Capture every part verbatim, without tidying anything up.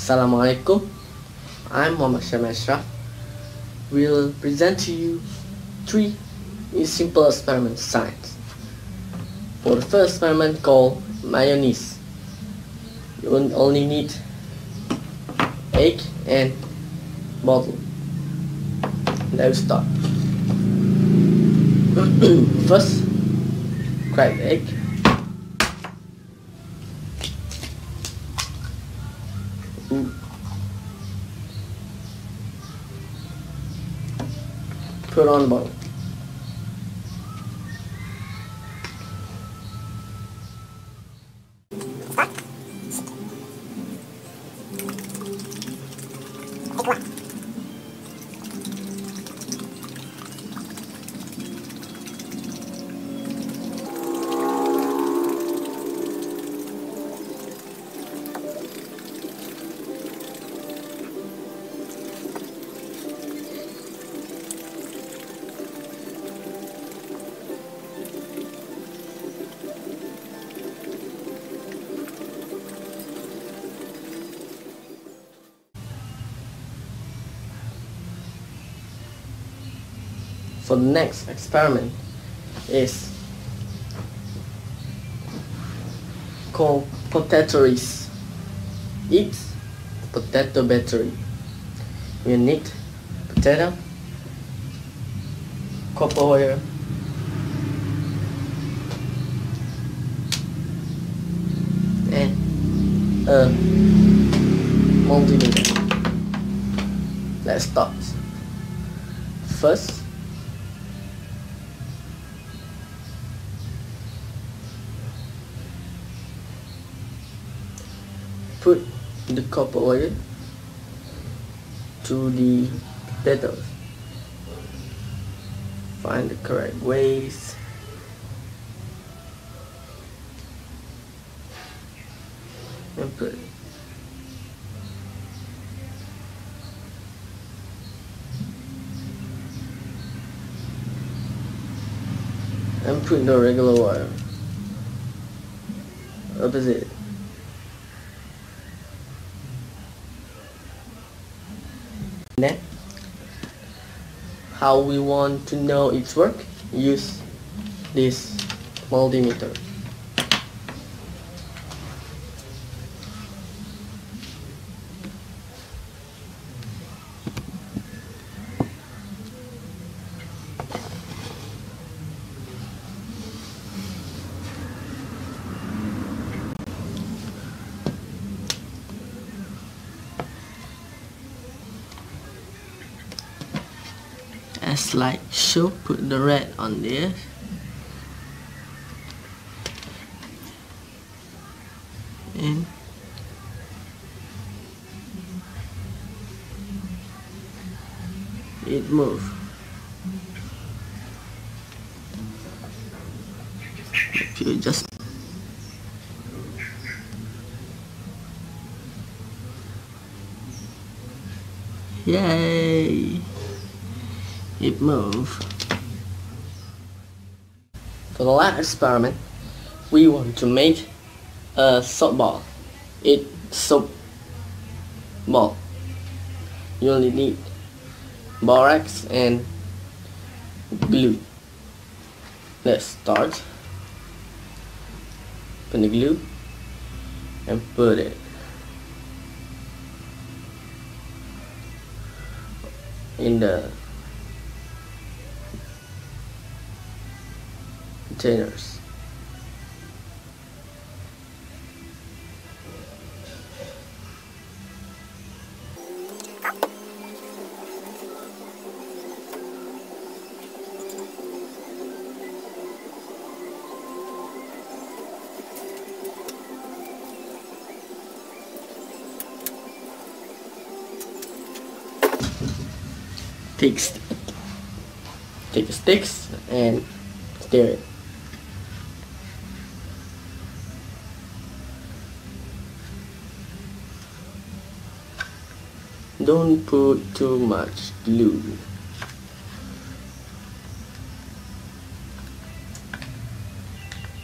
Assalamualaikum. I'm Muhammad Syam Ashraf. We'll present to you three simple experiment science. For the first experiment called mayonnaise, you will only need egg and bottle. Let's start. First, crack the egg. Put on the bottle. For the next experiment is called potato race. It's potato battery. You need potato, copper wire, and a multimeter. Let's start. First, put the copper wire to the potatoes. Find the correct ways. And put it. And put the regular wire opposite. Then, how we want to know its work, use this multimeter. As like so, put the red on there. And it move. If you just yay! It move. For the last experiment, we want to make a soap ball. It soap ball. You only need borax and glue. Let's start. Put the glue and put it in the containers. Take, take the sticks and stir it. Don't put too much glue.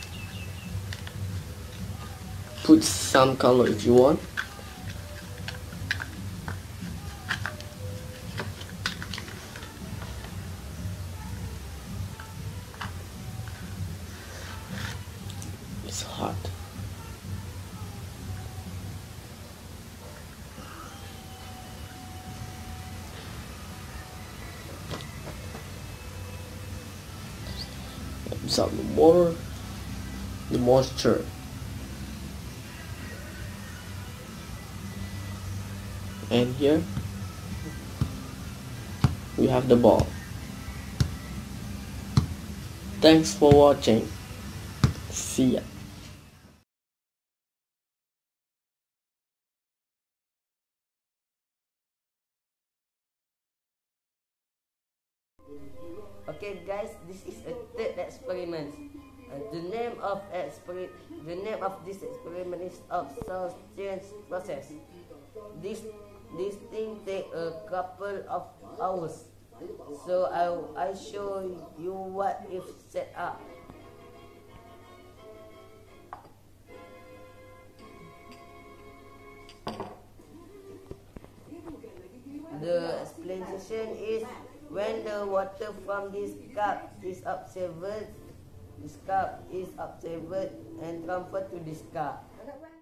Put some color if you want. absorb more the moisture. And here we have the ball. Thanks for watching. See ya. Okay guys, this is a third experiment. Uh, the name of exper the name of this experiment is absorption change process. This this thing take a couple of hours. So I I show you what if set up. The explanation is when the water from this cup is absorbed, this cup is absorbed and transferred to this cup.